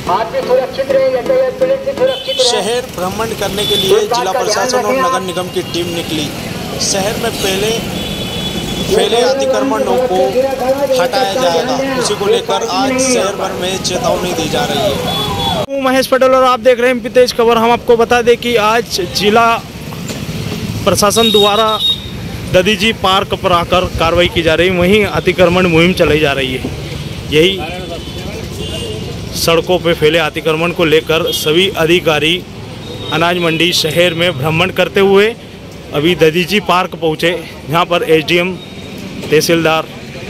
शहर भ्रमण करने के लिए जिला प्रशासन और नगर निगम की टीम निकली। शहर में फैले अतिक्रमणों को हटाया जाएगा, उसी को लेकर आज शहर भर में चेतावनी दी जा रही है। महेश पटेल और आप देख रहे हैं एमपी तेज खबर। हम आपको बता दें कि आज जिला प्रशासन द्वारा ददीजी पार्क पर आकर कार्रवाई की जा रही है, वहीं अतिक्रमण मुहिम चलाई जा रही है। यही सड़कों पे फैले अतिक्रमण को लेकर सभी अधिकारी अनाज मंडी शहर में भ्रमण करते हुए अभी ददीजी पार्क पहुँचे, यहाँ पर एसडीएम, तहसीलदार,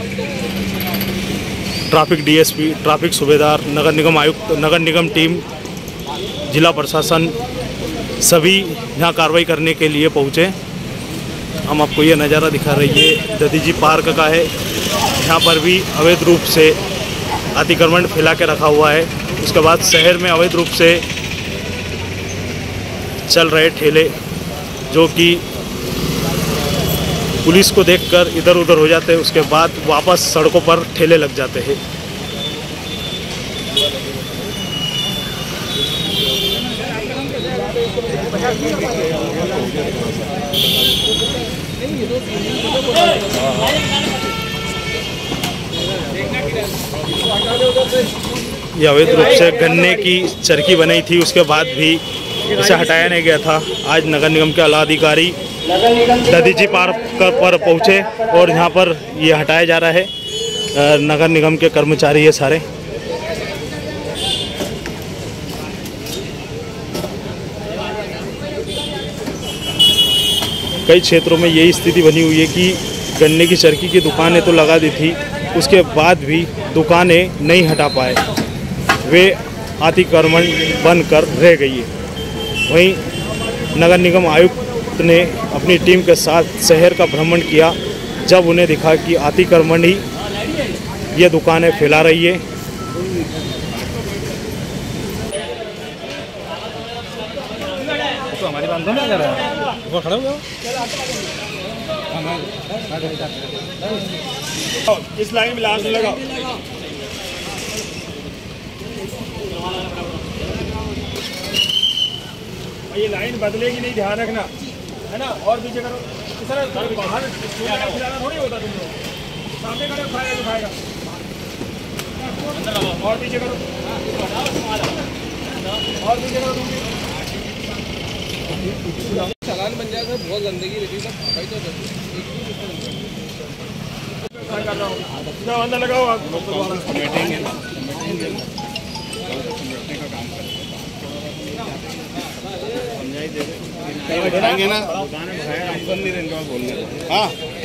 ट्रैफिक डीएसपी, ट्रैफिक सूबेदार, नगर निगम आयुक्त, नगर निगम टीम, जिला प्रशासन सभी यहाँ कार्रवाई करने के लिए पहुँचे। हम आपको ये नज़ारा दिखा रही है ददीजी पार्क का है। यहाँ पर भी अवैध रूप से अतिक्रमण फैला के रखा हुआ है। उसके बाद शहर में अवैध रूप से चल रहे ठेले जो कि पुलिस को देखकर इधर उधर हो जाते हैं, उसके बाद वापस सड़कों पर ठेले लग जाते हैं। ये अवैध रूप से गन्ने की चरखी बनाई थी, उसके बाद भी इसे हटाया नहीं गया था। आज नगर निगम के आला अधिकारी ददीजी पार्क पर पहुंचे और यहाँ पर ये हटाया जा रहा है। नगर निगम के कर्मचारी ये सारे कई क्षेत्रों में यही स्थिति बनी हुई है कि गन्ने की चरखी की दुकानें तो लगा दी थी, उसके बाद भी दुकानें नहीं हटा पाए, वे अतिक्रमण बनकर रह गई है। वहीं नगर निगम आयुक्त ने अपनी टीम के साथ शहर का भ्रमण किया, जब उन्हें दिखा कि अतिक्रमण ही ये दुकानें फैला रही है। तो हमारी बात नहीं कर रहा है, वो खड़ा हो जाओ। इस लाइन में लास्ट लगाओ। ये लाइन बदलेगी नहीं, ध्यान रखना है ना। और पीछे करो, इस तरह बाहर खिलाना थोड़ी होता, तुम लोग सामने करो, खाएगा तो खाएगा। और पीछे करो, और पीछे करो। चालान बन जाएगा, बहुत गंदगी रहती है, सफाई तो कर रहा हूँ। अंदर लगाओ, बैठेंगे ना, समझाएंगे ना, बोलने। हाँ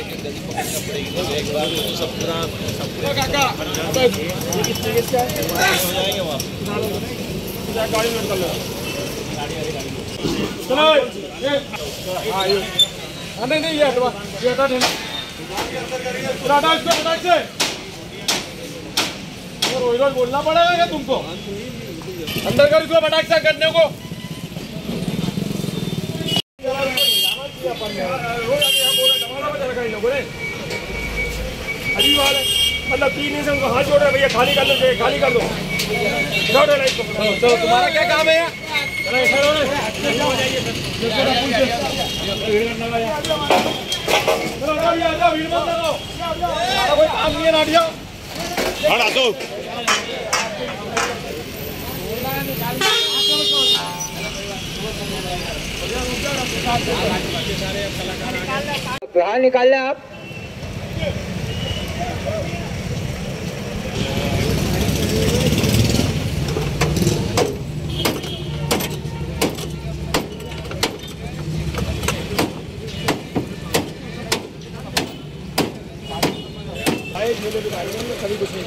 गाड़ी में कर लो, चलो। नहीं ये हटवा, ये हटा देना, हटा इसको, हटा इससे। रोज रोज बोलना पड़ेगा क्या तुमको? अंदर कर इसको, फटाक से करने को। अजीब बात है, मतलब 3 दिन से उनको हाथ जोड़ रहे, भैया खाली कर लो, खाली कर दो। तो तुम्हारा क्या काम है? कोई काम नहीं है, नाटिया हटा दो। बाहर निकाल लें आप। कभी कुछ नहीं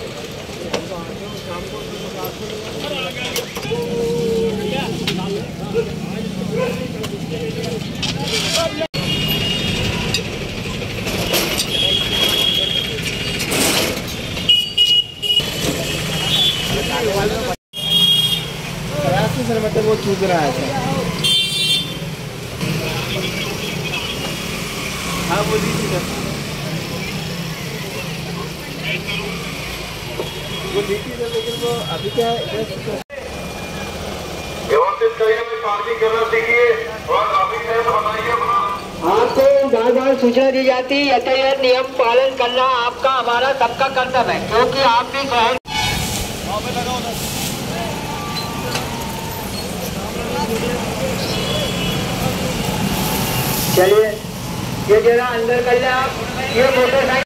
मतलब वो चूक रहा है। हाँ वो दीजिए, वो दीजिए, लेकिन वो अभी क्या है आपको बार बार सूचना दी जाती है, यातायात नियम पालन करना आपका हमारा सबका कर्तव्य है, क्योंकि आप भी शहर। चलिए ये जरा अंदर कर ले आप, ये मोटरसाइकिल